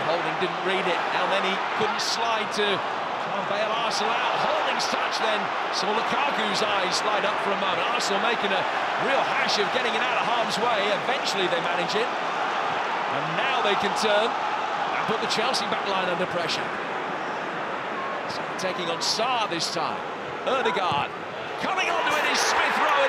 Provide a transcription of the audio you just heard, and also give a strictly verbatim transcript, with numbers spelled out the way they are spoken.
Holding didn't read it, and then he couldn't slide to try and bail Arsenal out. Holding's touch then saw Lukaku's eyes light up for a moment. Arsenal making a real hash of getting it out of harm's way. Eventually they manage it, and now they can turn and put the Chelsea back line under pressure. So taking on Sarr this time. Erdegaard coming onto it is Smith Rowe.